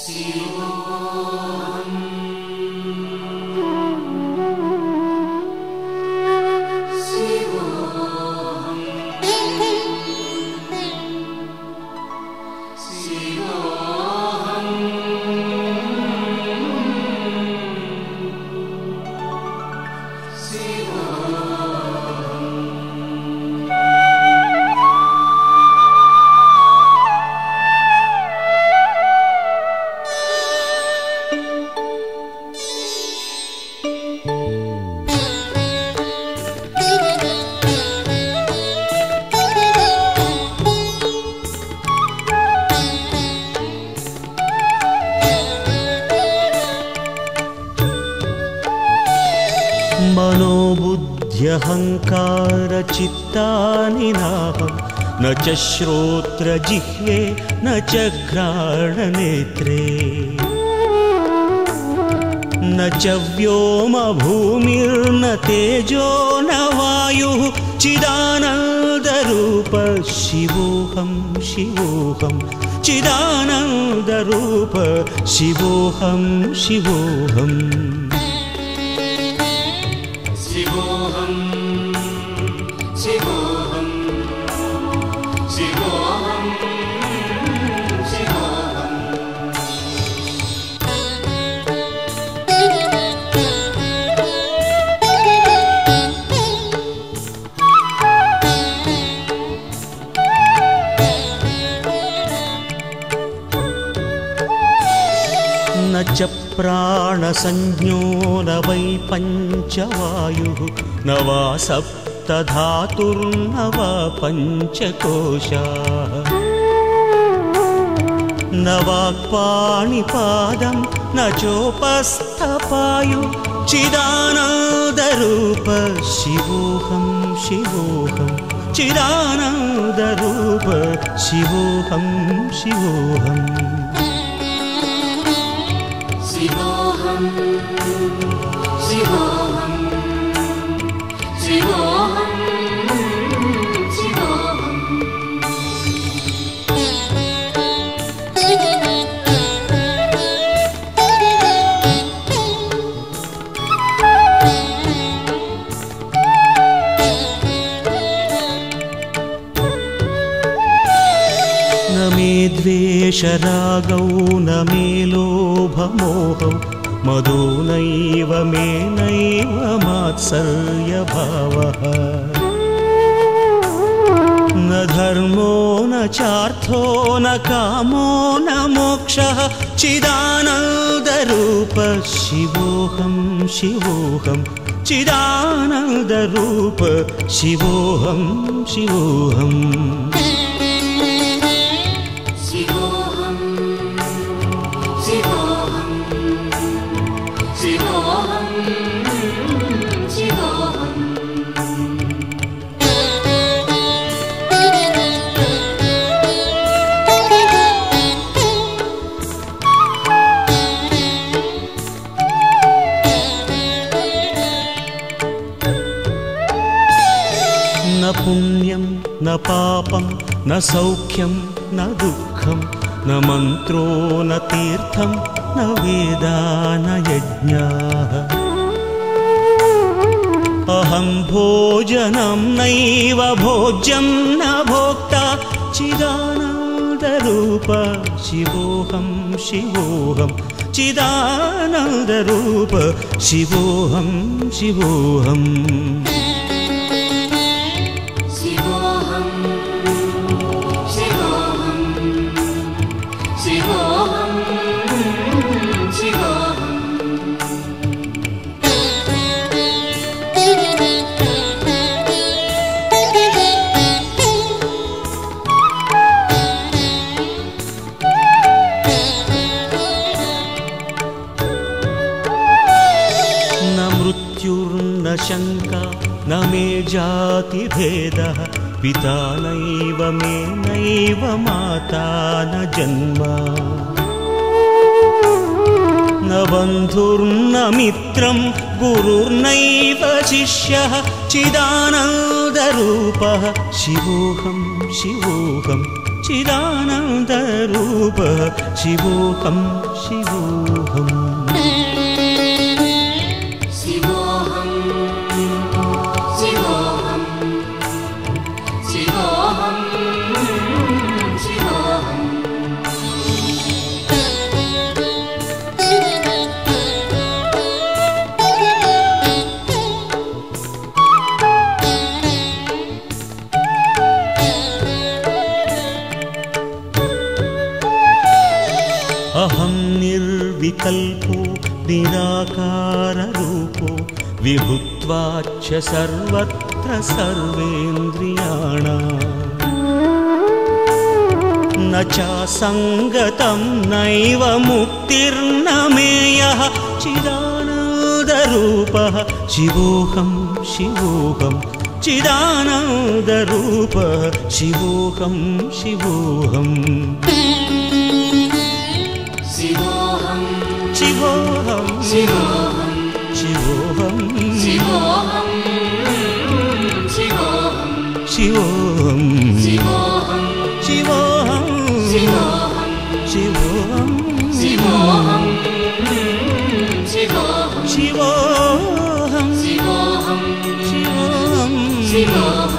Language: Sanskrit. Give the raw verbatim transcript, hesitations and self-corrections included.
मनोबुद्ध्यहङ्कारचित्तानि नाहं न च श्रोत्रजिह्वे न च घ्राणनेत्रे न च व्योमभूमिर्न तेजो न वायुः चिदानन्दरूप शिवोऽहं शिवोऽहं चिदानन्दरूप शिवोऽहं शिवोऽहम् शिवोऽहं शिवोऽहं शिवोऽहं शिवोऽहम् न च प्राणसंज्ञो न वै पञ्चवायुः न वा सप्तधातुर्न वा पञ्चकोशाः न वाक्पाणिपादं न चोपस्थपायुः चिदानन्दरूप शिवोऽहं शिवोऽहं चिदानन्दरूप शिवोऽहं शिवोऽहम् शिवोऽहं शिवोऽहं शिवोऽहं शिवोऽहम् न मे द्वेषरागौ न मे लोभमोहौ मदो नैव मे नैव मात्सर्यभावः न धर्मो न चार्थो न कामो न मोक्षः चिदानन्दरूप शिवोऽहं शिवोऽहं चिदानन्दरूप शिवोऽहं शिवोऽहम् शिवोऽहं शिवोऽहं शिवोऽहं शिवोऽहम् न पुण्यं न पापं न सौख्यं न दुःखं न मन्त्रो न तीर्थं न वेदा न यज्ञाः अहं भोजनं नैव भोज्यं न भोक्ता चिदानन्दरूप शिवोऽहं शिवोऽहं चिदानन्दरूप शिवोऽहं शिवोऽहम् शिवोऽहं शिवोऽहं शिवोऽहं शिवोऽहम् न मृत्युर्न शङ्का न मे जातिभेदः पिता नैव मे नैव माता न जन्म न बन्धुर्न मित्रं गुरुर्नैव शिष्यः चिदानन्दरूपः शिवोऽहं शिवोऽहं चिदानन्दरूपः शिवोऽहं शिवोऽहम् शिवोऽहं शिवोऽहं शिवोऽहं शिवोऽहम् अहं निर्विकल्पो निराकाररूपो विभुत्वाच्च सर्वत्र सर्वेन्द्रियाणाम् न चासङ्गतं नैव मुक्तिर्न मेयः चिदानन्दरूपः शिवोऽहं शिवोऽहं चिदानन्दरूपः शिवोऽहं शिवोऽहम् शिवोऽहं शिवोऽहं शिवोऽहं शिवोऽहं शिवोऽहं शिवोऽहं शिवोऽहं शिवोऽहं शिवोऽहं शिवोऽहं शिवोऽहं शिवोऽहं शिवोऽहं शिवोऽहं शिवोऽहं शिवोऽहं शिवोऽहं